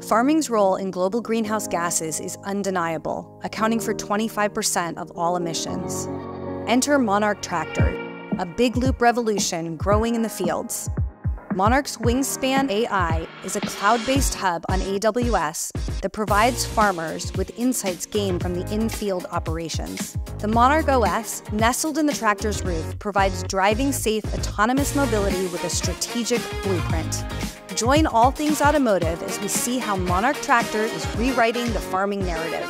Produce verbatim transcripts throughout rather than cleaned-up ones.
Farming's role in global greenhouse gases is undeniable, accounting for twenty-five percent of all emissions. Enter Monarch Tractor, a big loop revolution growing in the fields. Monarch's Wingspan A I is a cloud-based hub on A W S that provides farmers with insights gained from the in-field operations. The Monarch O S, nestled in the tractor's roof, provides driving-safe autonomous mobility with a strategic blueprint. Join All Things Automotive as we see how Monarch Tractor is rewriting the farming narrative.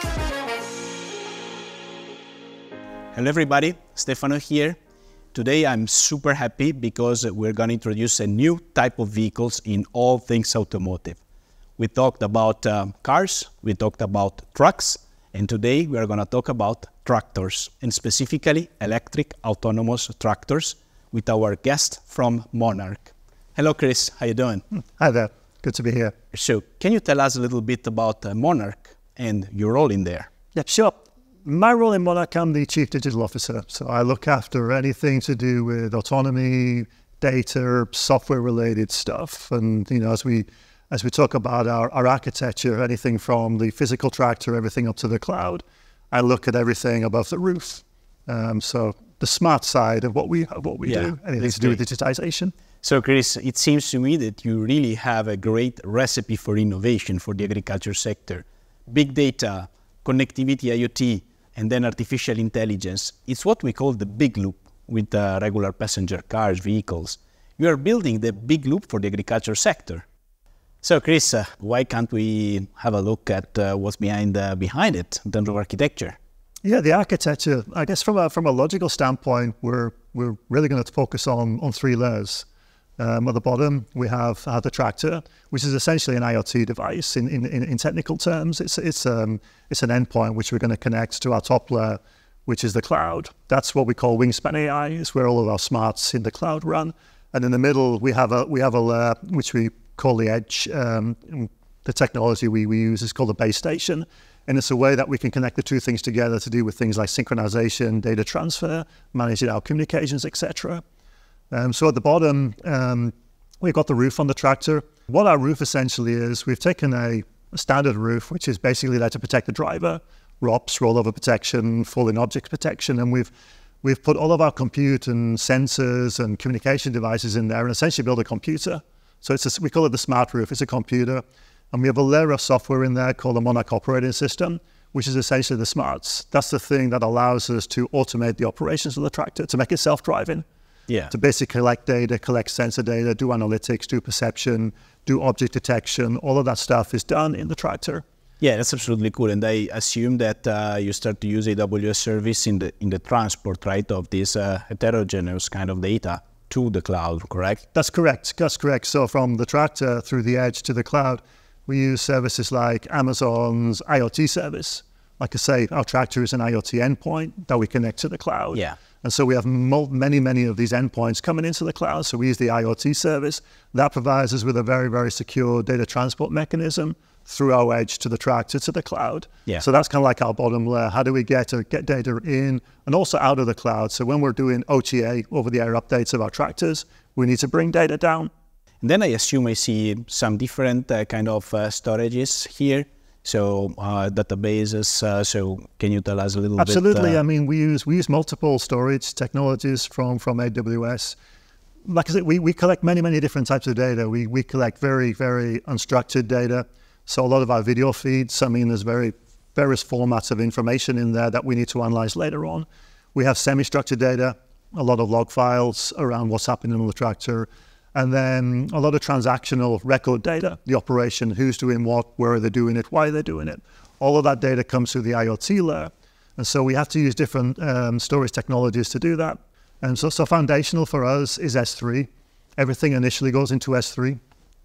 Hello everybody, Stefano here. Today I'm super happy because we're going to introduce a new type of vehicles in All Things Automotive. We talked about uh, cars, we talked about trucks, and today we are going to talk about tractors, and specifically electric autonomous tractors with our guest from Monarch. Hello Chris, how you doing? Hi there, good to be here. So, can you tell us a little bit about uh, Monarch and your role in there? Yeah, sure. My role in Monarch, I'm the Chief Digital Officer, so I look after anything to do with autonomy, data, software-related stuff. And you know, as we as we talk about our, our architecture, anything from the physical tractor, everything up to the cloud, I look at everything above the roof. Um, so the smart side of what we what we yeah, do, anything to do with digitization. So Chris, it seems to me that you really have a great recipe for innovation for the agriculture sector. Big data, connectivity, IoT, and then artificial intelligence. It's what we call the big loop with uh, regular passenger cars, vehicles. You are building the big loop for the agriculture sector. So Chris, uh, why can't we have a look at uh, what's behind, uh, behind it in terms of architecture? Yeah, the architecture, I guess from a, from a logical standpoint, we're, we're really going to focus on, on three layers. Um, at the bottom, we have uh, the tractor, which is essentially an IoT device. In, in, in technical terms, it's, it's, um, it's an endpoint which we're going to connect to our top layer, which is the cloud. That's what we call Wingspan A I, is where all of our smarts in the cloud run. And in the middle, we have a, we have a layer which we call the edge. Um, the technology we, we use is called the base station. And it's a way that we can connect the two things together to do with things like synchronization, data transfer, managing our communications, et cetera. Um, so at the bottom, um, we've got the roof on the tractor. What our roof essentially is, we've taken a, a standard roof, which is basically there to protect the driver, R O P S, rollover protection, falling object protection, and we've we've put all of our compute and sensors and communication devices in there and essentially build a computer. So it's a, we call it the smart roof, it's a computer. And we have a layer of software in there called the Monarch operating system, which is essentially the smarts. That's the thing that allows us to automate the operations of the tractor, to make it self-driving. Yeah. To basically collect data, collect sensor data, do analytics, do perception, do object detection. All of that stuff is done in the tractor. Yeah, that's absolutely cool. And I assume that uh, you start to use A W S service in the in the transport, right, of this uh, heterogeneous kind of data to the cloud, correct? That's correct. That's correct. So from the tractor through the edge to the cloud, we use services like Amazon's IoT service. Like I say, our tractor is an IoT endpoint that we connect to the cloud. Yeah. And so we have many, many of these endpoints coming into the cloud. So we use the IoT service. That provides us with a very, very secure data transport mechanism through our edge to the tractor to the cloud. Yeah. So that's kind of like our bottom layer. How do we get to get data in and also out of the cloud? So when we're doing O T A, over-the-air updates of our tractors, we need to bring data down. And then I assume I see some different uh, kind of uh, storages here. So uh, databases, uh, so can you tell us a little Absolutely. bit? Absolutely, uh, I mean, we use we use multiple storage technologies from, from A W S. Like I said, we, we collect many, many different types of data. We, we collect very, very unstructured data. So a lot of our video feeds, I mean, there's very various formats of information in there that we need to analyze later on. We have semi-structured data, a lot of log files around what's happening on the tractor. And then a lot of transactional record data, the operation, who's doing what, where are they doing it, why are they doing it. All of that data comes through the IoT layer. And so we have to use different um, storage technologies to do that. And so, so foundational for us is S three. Everything initially goes into S three.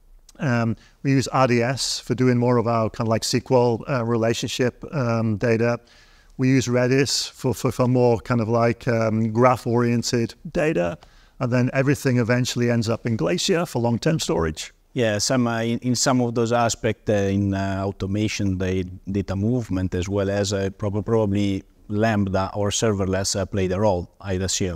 Um, we use R D S for doing more of our kind of like S Q L uh, relationship um, data. We use Redis for, for, for more kind of like um, graph-oriented data. And then everything eventually ends up in Glacier for long-term storage. Yeah, some, uh, in, in some of those aspects, uh, in uh, automation, the data movement, as well as uh, prob probably Lambda or serverless uh, played a role, I'd assume.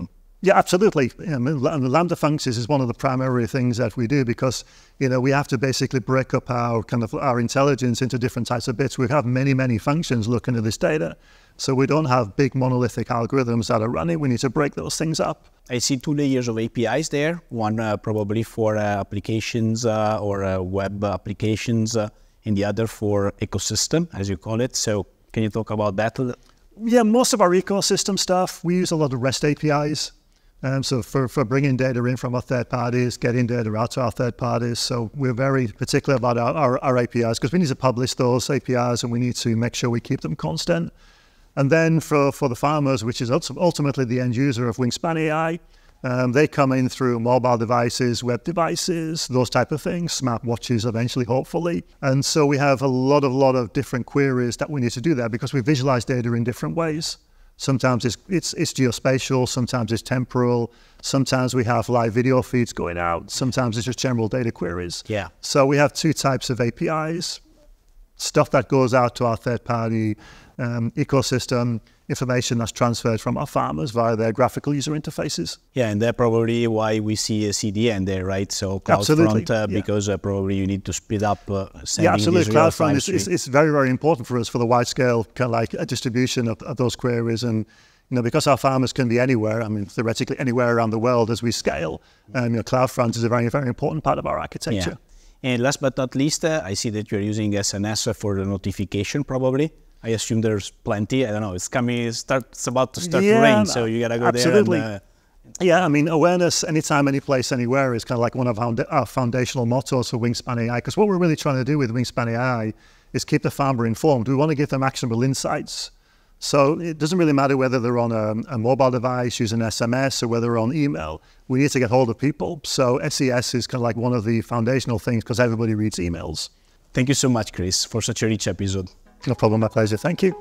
Yeah, absolutely. I mean, Lambda functions is one of the primary things that we do because, you know, we have to basically break up our kind of our intelligence into different types of bits. We have many, many functions looking at this data. So we don't have big monolithic algorithms that are running. We need to break those things up. I see two layers of A P Is there. One uh, probably for uh, applications uh, or uh, web applications, uh, and the other for ecosystem, as you call it. So can you talk about that? Yeah, most of our ecosystem stuff, we use a lot of REST A P Is. Um, so for, for bringing data in from our third parties, getting data out to our third parties. So we're very particular about our, our, our A P Is because we need to publish those A P Is and we need to make sure we keep them constant. And then for, for the farmers, which is ultimately the end user of Wingspan A I, um, they come in through mobile devices, web devices, those type of things, smartwatches eventually, hopefully. And so we have a lot of, lot of different queries that we need to do there because we visualize data in different ways. Sometimes it's, it's, it's geospatial, sometimes it's temporal, sometimes we have live video feeds going out, sometimes it's just general data queries. Yeah. So we have two types of A P Is, stuff that goes out to our third-party um, ecosystem, information that's transferred from our farmers via their graphical user interfaces. Yeah, and that's probably why we see a C D N there, right? So CloudFront, uh, yeah. because uh, probably you need to speed up uh, sending Yeah, absolutely. these real CloudFront is, is, is very, very important for us for the wide-scale kind of like a distribution of, of those queries. And you know, because our farmers can be anywhere, I mean, theoretically anywhere around the world as we scale, um, you know, CloudFront is a very, very important part of our architecture. Yeah. And last but not least, uh, I see that you're using S N S for the notification, probably. I assume there's plenty. I don't know. It's coming. It's, start, it's about to start yeah, to rain, so you gotta go absolutely. there. And, uh, yeah, I mean, awareness, anytime, any place, anywhere, is kind of like one of our foundational mottos for Wingspan A I. Because what we're really trying to do with Wingspan A I is keep the farmer informed. We want to give them actionable insights. So it doesn't really matter whether they're on a, a mobile device using S M S or whether they're on email. We need to get hold of people. So S E S is kind of like one of the foundational things because everybody reads emails. Thank you so much, Chris, for such a rich episode. No problem, my pleasure. Thank you.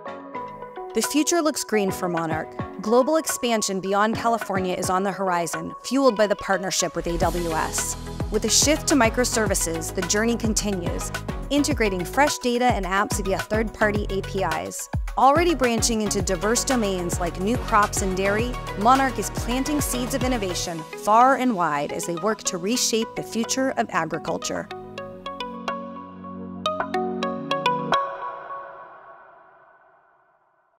The future looks green for Monarch. Global expansion beyond California is on the horizon, fueled by the partnership with A W S. With a shift to microservices, the journey continues, integrating fresh data and apps via third-party A P Is. Already branching into diverse domains like new crops and dairy, Monarch is planting seeds of innovation far and wide as they work to reshape the future of agriculture.